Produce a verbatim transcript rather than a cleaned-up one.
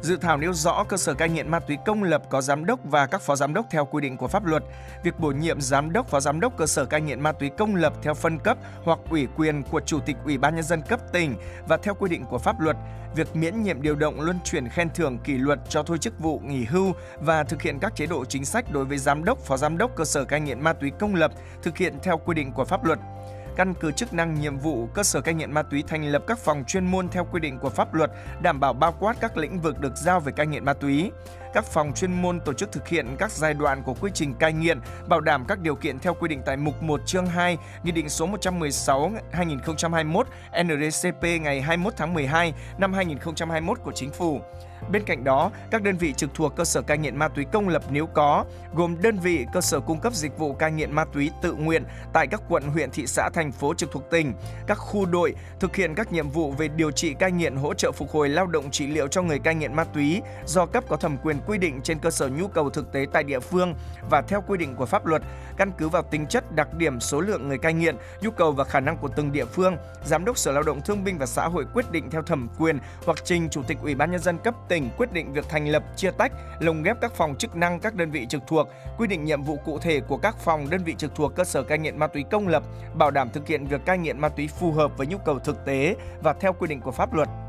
Dự thảo nêu rõ cơ sở cai nghiện ma túy công lập có giám đốc và các phó giám đốc theo quy định của pháp luật. Việc bổ nhiệm giám đốc, phó giám đốc cơ sở cai nghiện ma túy công lập theo phân cấp hoặc ủy quyền của Chủ tịch Ủy ban Nhân dân cấp tỉnh và theo quy định của pháp luật. Việc miễn nhiệm điều động, luân chuyển khen thưởng kỷ luật, cho thôi chức vụ, nghỉ hưu và thực hiện các chế độ chính sách đối với giám đốc, phó giám đốc cơ sở cai nghiện ma túy công lập thực hiện theo quy định của pháp luật. Căn cứ chức năng, nhiệm vụ, cơ sở cai nghiện ma túy thành lập các phòng chuyên môn theo quy định của pháp luật, đảm bảo bao quát các lĩnh vực được giao về cai nghiện ma túy. Các phòng chuyên môn tổ chức thực hiện các giai đoạn của quy trình cai nghiện, bảo đảm các điều kiện theo quy định tại mục một chương hai, Nghị định số một trăm mười sáu trên hai nghìn không trăm hai mươi mốt N D C P ngày hai mươi mốt tháng mười hai năm hai nghìn không trăm hai mươi mốt của Chính phủ. Bên cạnh đó, các đơn vị trực thuộc cơ sở cai nghiện ma túy công lập nếu có, gồm đơn vị cơ sở cung cấp dịch vụ cai nghiện ma túy tự nguyện tại các quận, huyện, thị xã, thành phố trực thuộc tỉnh, các khu đội thực hiện các nhiệm vụ về điều trị cai nghiện, hỗ trợ phục hồi lao động trị liệu cho người cai nghiện ma túy do cấp có thẩm quyền quy định trên cơ sở nhu cầu thực tế tại địa phương và theo quy định của pháp luật, căn cứ vào tính chất, đặc điểm, số lượng người cai nghiện, nhu cầu và khả năng của từng địa phương. Giám đốc Sở Lao động Thương binh và Xã hội quyết định theo thẩm quyền hoặc trình Chủ tịch Ủy ban Nhân dân cấp tỉnh quyết định việc thành lập, chia tách, lồng ghép các phòng chức năng các đơn vị trực thuộc, quy định nhiệm vụ cụ thể của các phòng đơn vị trực thuộc cơ sở cai nghiện ma túy công lập, bảo đảm thực hiện việc cai nghiện ma túy phù hợp với nhu cầu thực tế và theo quy định của pháp luật.